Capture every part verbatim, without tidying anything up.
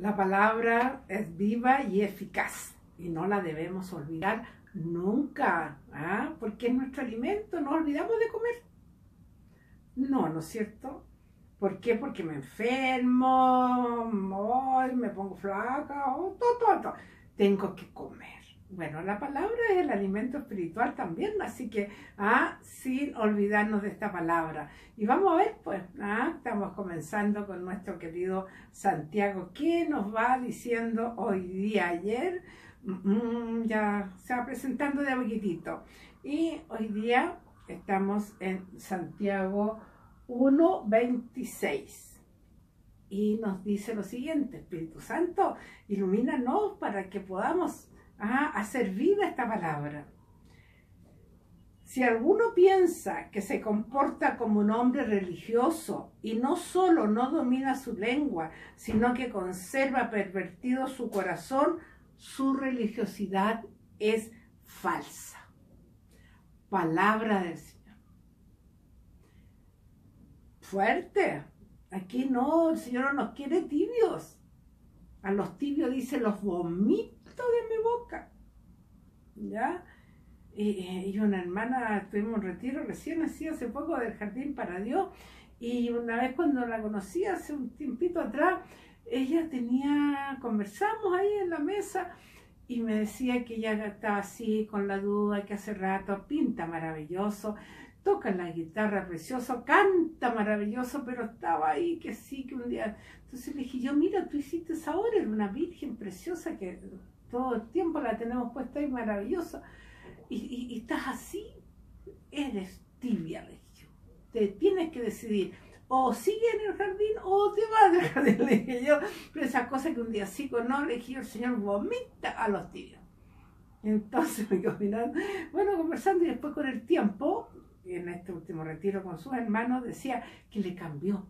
La palabra es viva y eficaz y no la debemos olvidar nunca, ¿ah? Porque es nuestro alimento, no olvidamos de comer. No, ¿no es cierto? ¿Por qué? Porque me enfermo, hoy me pongo flaca, oh, todo, todo, todo. Tengo que comer. Bueno, la palabra es el alimento espiritual también, así que, ah, sin olvidarnos de esta palabra. Y vamos a ver, pues, ah, estamos comenzando con nuestro querido Santiago, que nos va diciendo hoy día, ayer, mm, ya se va presentando de a poquitito. Y hoy día estamos en Santiago uno veintiséis. Y nos dice lo siguiente: Espíritu Santo, ilumínanos para que podamos ah, hacer vida esta palabra. Si alguno piensa que se comporta como un hombre religioso y no solo no domina su lengua, sino que conserva pervertido su corazón, su religiosidad es falsa. Palabra del Señor. Fuerte. Aquí no, el Señor no nos quiere tibios. A los tibios dice: los vomito de mi boca. ¿Ya? Y, y una hermana, tuvimos un retiro recién así hace poco del Jardín para Dios, y una vez cuando la conocí hace un tiempito atrás, ella tenía, conversamos ahí en la mesa y me decía que ella estaba así con la duda, que hace rato pinta maravilloso, toca la guitarra precioso, canta maravilloso, pero estaba ahí que sí, que un día... Entonces le dije yo: mira, tú hiciste esa obra, era una virgen preciosa que todo el tiempo la tenemos puesta ahí, maravillosa, y, y, y estás así, eres tibia, le dije. Te tienes que decidir, o sigues en el jardín o te vas del jardín, le dije yo. Pero esa cosa que un día sí o no, le dije yo, el Señor vomita a los tibios. Entonces me quedo mirando, bueno, conversando, y después con el tiempo, en este último retiro con sus hermanos, decía que le cambió.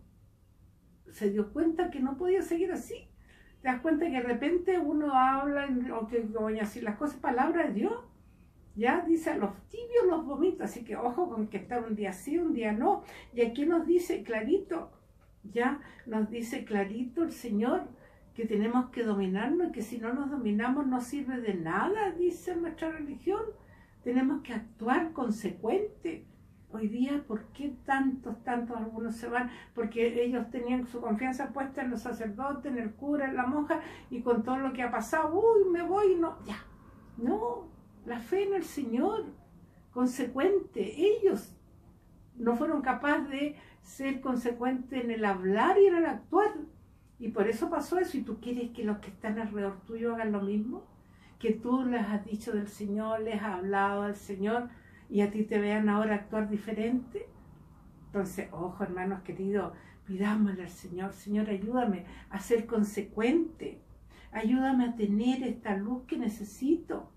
Se dio cuenta que no podía seguir así. Te das cuenta que de repente uno habla, o que voy a decir las cosas, palabras de Dios, ya dice: a los tibios los vomito. Así que ojo con que estar un día sí, un día no. Y aquí nos dice clarito, ya nos dice clarito el Señor, que tenemos que dominarnos, y que si no nos dominamos no sirve de nada, dice nuestra religión. Tenemos que actuar consecuente. Hoy día, ¿por qué tantos, tantos algunos se van? Porque ellos tenían su confianza puesta en los sacerdotes, en el cura, en la monja, y con todo lo que ha pasado, uy, me voy, no, ya. No, la fe en el Señor, consecuente. Ellos no fueron capaces de ser consecuentes en el hablar y en el actuar. Y por eso pasó eso. ¿Y tú quieres que los que están alrededor tuyo hagan lo mismo? Que tú les has dicho del Señor, les has hablado del Señor, y a ti te vean ahora actuar diferente. Entonces, ojo, hermanos queridos, pidámosle al Señor: Señor, ayúdame a ser consecuente, ayúdame a tener esta luz que necesito,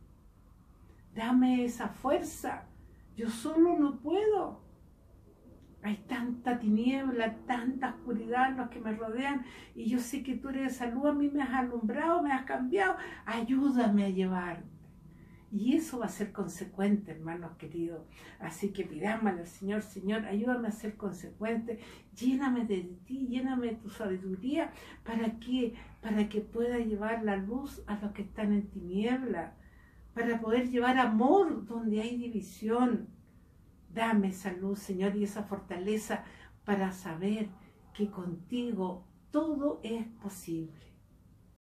dame esa fuerza, yo solo no puedo. Hay tanta tiniebla, tanta oscuridad en los que me rodean, y yo sé que tú eres esa luz, a mí me has alumbrado, me has cambiado, ayúdame a llevarte. Y eso va a ser consecuente, hermanos queridos. Así que pidámosle al Señor: Señor, ayúdame a ser consecuente, lléname de ti, lléname de tu sabiduría, para que, para que pueda llevar la luz a los que están en tiniebla, para poder llevar amor donde hay división. Dame esa luz, Señor, y esa fortaleza para saber que contigo todo es posible.